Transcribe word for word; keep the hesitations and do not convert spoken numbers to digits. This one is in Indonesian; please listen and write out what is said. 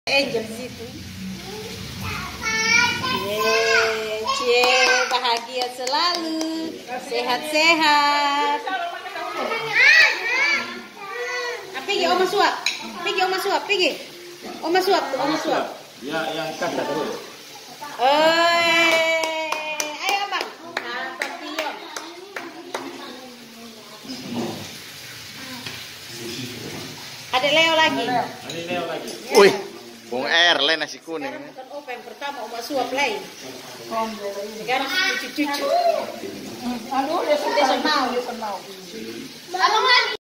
Angel di situ. Yeay, cie, bahagia selalu, sehat-sehat. Pergi oma suap, pergi oma suap, pergi. Oma suap, oma suap. Ya, yang kata terus. Eh, ayo bang. Nah, Tio. Ada Leo lagi. Ada Leo lagi. Wih, Bung Erle nasi kuning. Sekarang bukan opa yang pertama, oma suap lain. Sekarang cucu-cucu. Aduh, dia mau, dia mau.